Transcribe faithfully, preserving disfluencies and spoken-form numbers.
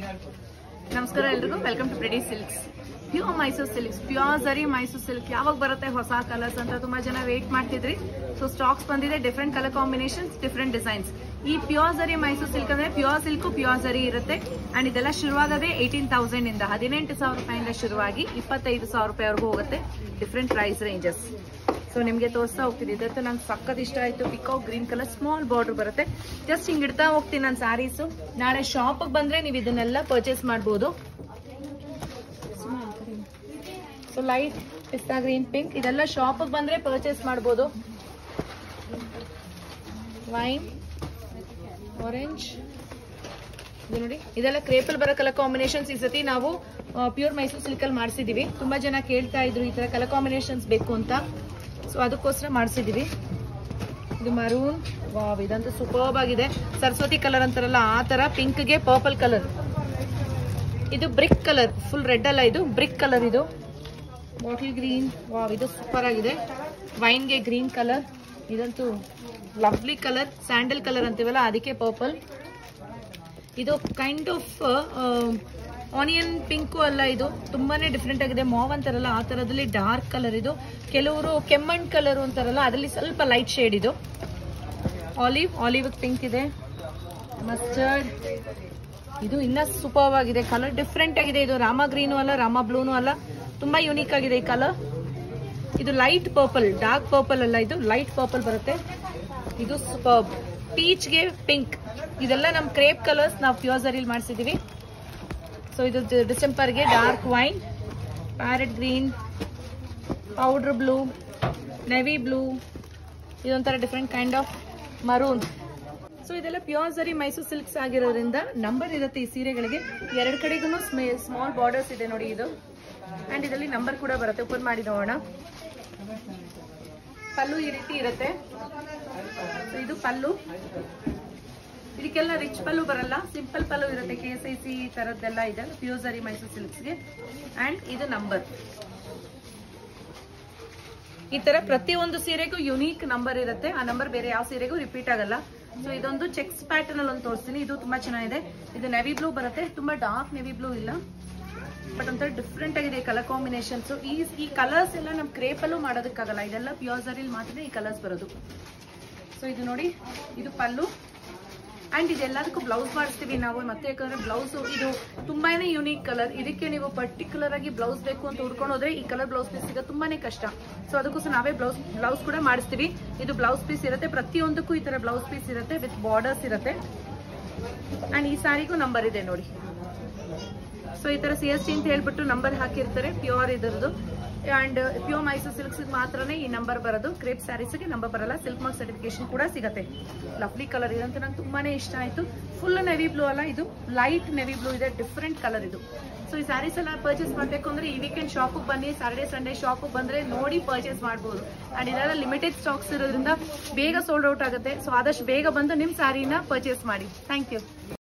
ನಮಸ್ಕಾರ ಎಲ್ರಿಗೂ, welcome to ಪ್ರೆಡಿ silks. Pure Mysore silks, pure zari Mysore silk ಯಾವಾಗ ಬರುತ್ತೆ ಹೊಸ ಕಲರ್ಸ್ ಅಂತ ತುಂಬಾ ಜನ ವೇಟ್ ಮಾಡ್ತಿದ್ರಿ. ಸೊ ಸ್ಟಾಕ್ಸ್ ಬಂದಿದೆ, different colour combinations, different designs. ಈ ಪ್ಯೂರ್ ಝರಿ ಮೈಸೂರು ಸಿಲ್ಕ್ ಅಂದ್ರೆ ಪ್ಯೂರ್ ಸಿಲ್ಕ್ ಪ್ಯೂರ್ ಝರಿ ಇರುತ್ತೆ. ಅಂಡ್ ಇದೆಲ್ಲ ಶುರುವಾಗದೆ ಏಟೀನ್ ತೌಸಂಡ್ ಇಂದ ಹದಿನೆಂಟು ಸಾವಿರ ರೂಪಾಯಿಂದ ಶುರುವಾಗಿ ಇಪ್ಪತ್ತೈದು ಸಾವಿರ ರೂಪಾಯಿವರೆಗೂ ಹೋಗುತ್ತೆ. Different price ranges. ಸೊ ನಿಮಗೆ ತೋರಿಸ್ತಾ ಹೋಗ್ತಿದ್ದೆ. ಇದಂತೂ ನಂಗೆ ಸಕ್ಕತ್ ಇಷ್ಟ ಆಯ್ತು. Peacock green colour small border ಬರುತ್ತೆ. ಜಸ್ಟ್ ಹಿಂಗ್ ಇಡ್ತಾ ಹೋಗ್ತೀನಿ ನನ್ನ ಸ್ಯಾರೀಸು. ನಾಳೆ ಶಾಪ್ ಬಂದ್ರೆ ನೀವು ಇದನ್ನೆಲ್ಲ ಪರ್ಚೇಸ್ ಮಾಡಬಹುದು. So light pista green, pink ಇದೆಲ್ಲ ಶಾಪ್ ಬಂದ್ರೆ ಪರ್ಚೇಸ್ ಮಾಡಬಹುದು. ವೈನ್, ಆರೆಂಜ್, ಇದು ನೋಡಿ ಇದೆಲ್ಲ ಕ್ರೇಪಲ್ ಬರೋ ಕಲರ್ ಕಾಂಬಿನೇಷನ್ಸ್. ಈ ಸತಿ ನಾವು ಪ್ಯೂರ್ ಮೈಸೂರು ಸಿಲ್ಕ್ ಅಲ್ಲಿ ಮಾಡಿಸಿದೀವಿ. ತುಂಬಾ ಜನ ಕೇಳ್ತಾ ಇದ್ರು ಈ ತರ ಕಲರ್ ಕಾಂಬಿನೇಷನ್ಸ್ ಬೇಕು ಅಂತ. ಸೊ ಅದಕ್ಕೋಸ್ಕರ ಮಾಡಿಸಿದೀವಿ. ಇದು ಮರೂನ್, ವಾವ್ ಇದಂತೂ ಸೂಪರ್ಬ್ ಆಗಿದೆ. ಸರಸ್ವತಿ ಕಲರ್ ಅಂತಾರಲ್ಲ ಆ ತರ ಪಿಂಕ್ಗೆ ಪರ್ಪಲ್ ಕಲರ್. ಇದು ಬ್ರಿಕ್ ಕಲರ್, ಫುಲ್ ರೆಡ್ ಅಲ್ಲ, ಇದು ಬ್ರಿಕ್ ಕಲರ್. ಇದು ಬಾಟಲ್ ಗ್ರೀನ್, ವಾವ್ ಇದು ಸೂಪರ್ ಆಗಿದೆ. ವೈನ್ಗೆ ಗ್ರೀನ್ ಕಲರ್, ಇದಂತೂ ಲವ್ಲಿ ಕಲರ್. ಸ್ಯಾಂಡಲ್ ಕಲರ್ ಅಂತೀವಲ್ಲ ಅದಕ್ಕೆ ಪರ್ಪಲ್. ಇದು ಕೈಂಡ್ ಆಫ್ ಆನಿಯನ್ ಪಿಂಕು ಅಲ್ಲ, ಇದು ತುಂಬಾನೇ ಡಿಫ್ರೆಂಟ್ ಆಗಿದೆ. ಮಾವ್ ಅಂತಾರಲ್ಲ ಆ ತರದಲ್ಲಿ ಡಾರ್ಕ್ ಕಲರ್. ಇದು ಕೆಲವರು ಕೆಮ್ಮಣ್ ಕಲರ್ ಅಂತಾರಲ್ಲ ಅದರಲ್ಲಿ ಸ್ವಲ್ಪ ಲೈಟ್ ಶೇಡ್. ಇದು ಆಲಿವ್, ಆಲಿವ್ ಪಿಂಕ್ ಇದೆ. ಮಸ್ಟರ್ಡ್, ಇದು ಇನ್ನ ಸೂಪರ್ ಆಗಿದೆ. ಕಲರ್ ಡಿಫ್ರೆಂಟ್ ಆಗಿದೆ. ಇದು ರಾಮ ಗ್ರೀನು ಅಲ್ಲ, ರಾಮ ಬ್ಲೂನು ಅಲ್ಲ, ತುಂಬಾ ಯೂನಿಕ್ ಆಗಿದೆ ಈ ಕಲರ್. ಇದು ಲೈಟ್ ಪರ್ಪಲ್, ಡಾರ್ಕ್ ಪರ್ಪಲ್ ಅಲ್ಲ, ಇದು ಲೈಟ್ ಪರ್ಪಲ್ ಬರುತ್ತೆ. ಇದು ಸೂಪರ್. ಪೀಚ್ಗೆ ಪಿಂಕ್, ಇದೆಲ್ಲ ನಮ್ ಕ್ರೇಪ್ ಕಲರ್ಸ್ ನಾವು ಪ್ಯೂರ್ ಝರಿಯಲ್ಲಿ ಮಾಡಿಸಿದೀವಿ. ಸೊ ಇದು ಡಿಸೆಂಬರ್ಗೆ dark wine, parrot green, powder blue, navy blue, ಇದೊಂಥರ different kind of maroon. So ಇದೆಲ್ಲ ಪ್ಯೂರ್ ಝರಿ ಮೈಸೂರು ಸಿಲ್ಕ್ಸ್ ಆಗಿರೋದ್ರಿಂದ ನಂಬರ್ ಇರುತ್ತೆ ಈ ಸೀರೆಗಳಿಗೆ. ಎರಡು ಕಡೆಗೂ ಸ್ಮಾಲ್ ಬಾರ್ಡರ್ಸ್ ಇದೆ ನೋಡಿ ಇದು. ಅಂಡ್ ಇದರಲ್ಲಿ ನಂಬರ್ ಕೂಡ ಬರುತ್ತೆ. ಓಪನ್ ಮಾಡಿ ನೋಡೋಣ. ಪಲ್ಲು ಈ ರೀತಿ ಇರುತ್ತೆ. ಸೊ ಇದು ಪಲ್ಲು. ಇದಕ್ಕೆಲ್ಲ ರಿಚ್ ಪಲ್ಲು ಬರಲ್ಲ, ಸಿಂಪಲ್ ಪಲ್ಲು ಇರುತ್ತೆ. ಕೆ ಎಸ್ ಐ ಸಿ ತರದ್ದೆಲ್ಲ ಇದೆ ಪ್ಯೂರ್ ಝರಿ ಮೈಸೂರು ಸಿಲ್ಕ್ಸ್ಗೆ. ಅಂಡ್ ಇದು ನಂಬರ್. ಈ ತರ ಪ್ರತಿಯೊಂದು ಸೀರೆಗೂ ಯುನೀಕ್ ನಂಬರ್ ಇರುತ್ತೆ. ಆ ನಂಬರ್ ಬೇರೆ ಯಾವ ಸೀರೆಗೂ ರಿಪೀಟ್ ಆಗಲ್ಲ. ಸೊ ಇದೊಂದು ಚೆಕ್ಸ್ ಪ್ಯಾಟರ್ನ್ ಅಲ್ಲಿ ಒಂದು ತೋರಿಸ್ತೀನಿ. ಇದು ತುಂಬಾ ಚೆನ್ನಾಗಿದೆ. ಇದು ನೆವಿ ಬ್ಲೂ ಬರುತ್ತೆ. ತುಂಬಾ ಡಾರ್ಕ್ ನೆವಿ ಬ್ಲೂ ಇಲ್ಲ, ಬಟ್ ಒಂಥರ ಡಿಫ್ರೆಂಟ್ ಆಗಿದೆ ಕಲರ್ ಕಾಂಬಿನೇಷನ್ಸ್. ಈ ಈ ಕಲರ್ಸ್ ಎಲ್ಲ ನಮ್ ಕ್ರೇಪಲ್ಲೂ ಮಾಡೋದಕ್ಕಾಗಲ್ಲ. ಇದೆಲ್ಲ ಪ್ಯೂರ್ ಝರಿಲಿ ಮಾತ್ರ ಈ ಕಲರ್ಸ್ ಬರೋದು. ಸೊ ಇದು ನೋಡಿ, ಇದು ಪಲ್ಲು. ಅಂಡ್ ಇದೆಲ್ಲದಕ್ಕೂ ಬ್ಲೌಸ್ ಮಾಡಿಸ್ತೀವಿ ನಾವು. ಮತ್ತೆ ಯಾಕಂದ್ರೆ ಬ್ಲೌಸ್ ಇದು ತುಂಬಾನೇ ಯುನೀಕ್ ಕಲರ್. ಇದಕ್ಕೆ ನೀವು ಪರ್ಟಿಕ್ಯುಲರ್ ಆಗಿ ಬ್ಲೌಸ್ ಬೇಕು ಅಂತ ಹುಡ್ಕೊಂಡು ಹೋದ್ರೆ ಈ ಕಲರ್ ಬ್ಲೌಸ್ ಪೀಸ್ ಸಿಗೋದು ತುಂಬಾನೇ ಕಷ್ಟ. ಸೊ ಅದಕ್ಕೋಸ್ಕರ ನಾವೇ ಬ್ಲೌಸ್ ಬ್ಲೌಸ್ ಕೂಡ ಮಾಡಿಸ್ತೀವಿ. ಇದು ಬ್ಲೌಸ್ ಪೀಸ್ ಇರುತ್ತೆ. ಪ್ರತಿಯೊಂದಕ್ಕೂ ಈ ತರ ಬ್ಲೌಸ್ ಪೀಸ್ ಇರುತ್ತೆ ವಿತ್ ಬಾರ್ಡರ್ಸ್ ಇರುತ್ತೆ. ಅಂಡ್ ಈ ಸಾರಿಗೂ ನಂಬರ್ ಇದೆ ನೋಡಿ. ಸೊ ಈ ತರ ಸಿ ಎಸ್ ಟಿ ಅಂತ ಹೇಳ್ಬಿಟ್ಟು ನಂಬರ್ ಹಾಕಿರ್ತಾರೆ ಪ್ಯೂರ್ ಇದರದು. ಅಂಡ್ ಪ್ಯೂರ್ ಮೈಸೂರು ಸಿಲ್ಕ್ಸ್ ಮಾತ್ರನೇ ಈ ನಂಬರ್ ಬರೋದು. ಕ್ರೇಪ್ ಸ್ಯಾರೀಸ್ಗೆ ನಂಬರ್ ಬರಲ್ಲ. ಸಿಲ್ಕ್ ಮಾರ್ಕ್ ಸರ್ಟಿಫಿಕೇಶನ್ ಕೂಡ ಸಿಗುತ್ತೆ. ಲವ್ಲಿ ಕಲರ್ ಇದಂತೂ ನಂಗೆ ತುಂಬಾನೇ ಇಷ್ಟ ಆಯ್ತು. ಫುಲ್ ನೆವಿ ಬ್ಲೂ ಅಲ್ಲ, ಇದು ಲೈಟ್ ನೆವಿ ಬ್ಲೂ ಇದೆ. ಡಿಫ್ರೆಂಟ್ ಕಲರ್ ಇದು. ಸೊ ಈ ಸ್ಯಾರೀಸ್ ಎಲ್ಲ ಪರ್ಚೇಸ್ ಮಾಡಬೇಕು ಅಂದ್ರೆ ಈ ವೀಕೆಂಡ್ ಶಾಪ್ ಬನ್ನಿ. ಸ್ಯಾಟರ್ಡೇ ಸಂಡೇ ಶಾಪ್ ಬಂದ್ರೆ ನೋಡಿ ಪರ್ಚೇಸ್ ಮಾಡಬಹುದು. ಅಂಡ್ ಇದೆಲ್ಲ ಲಿಮಿಟೆಡ್ ಸ್ಟಾಕ್ಸ್ ಇರೋದ್ರಿಂದ ಬೇಗ ಸೋಲ್ಡ್ ಔಟ್ ಆಗುತ್ತೆ. ಸೊ ಆದಷ್ಟು ಬೇಗ ಬಂದು ನಿಮ್ ಸ್ಯಾರಿನ ಪರ್ಚೇಸ್ ಮಾಡಿ. Thank you.